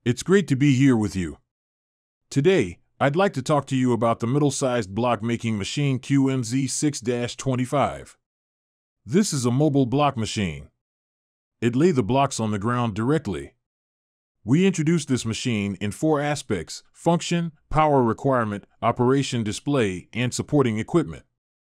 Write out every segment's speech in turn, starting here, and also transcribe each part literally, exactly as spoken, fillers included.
It's great to be here with you. Today, I'd like to talk to you about the middle-sized block making machine Q M Z six twenty-five. This is a mobile block machine. It lays the blocks on the ground directly. We introduced this machine in four aspects: function, power requirement, operation display, and supporting equipment.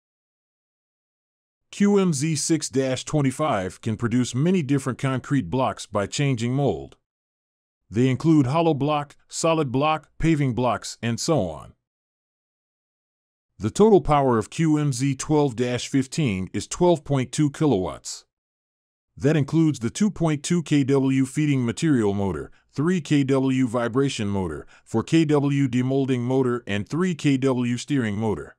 Q M Z six twenty-five can produce many different concrete blocks by changing mold. They include hollow block, solid block, paving blocks, and so on. The total power of Q M Z twelve fifteen is twelve point two kilowatts. That includes the two point two kilowatt feeding material motor, three kilowatt vibration motor, four kilowatt demoulding motor, and three kilowatt steering motor.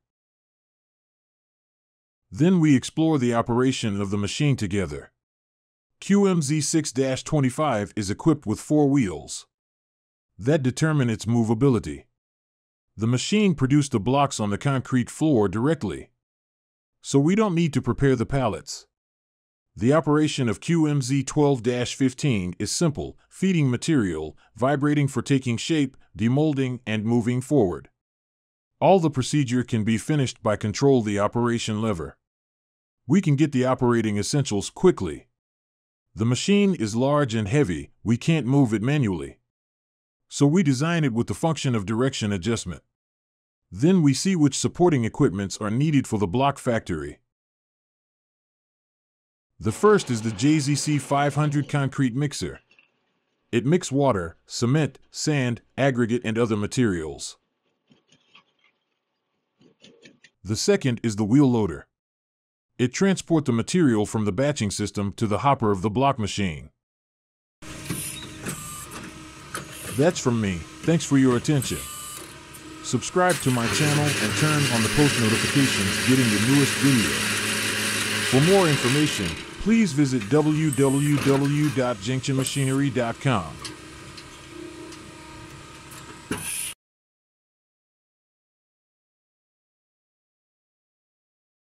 Then we explore the operation of the machine together. Q M Z six twenty-five is equipped with four wheels that determine its movability. The machine produced the blocks on the concrete floor directly, so we don't need to prepare the pallets. The operation of Q M Z twelve fifteen is simple: feeding material, vibrating for taking shape, demoulding, and moving forward. All the procedure can be finished by control the operation lever. We can get the operating essentials quickly. The machine is large and heavy, we can't move it manually. So we design it with the function of direction adjustment. Then we see which supporting equipments are needed for the block factory. The first is the J Z C five hundred concrete mixer. It mixes water, cement, sand, aggregate, and other materials. The second is the wheel loader. It transports the material from the batching system to the hopper of the block machine. That's from me. Thanks for your attention. Subscribe to my channel and turn on the post notifications getting the newest video. For more information, please visit w w w dot zhengchen machinery dot com.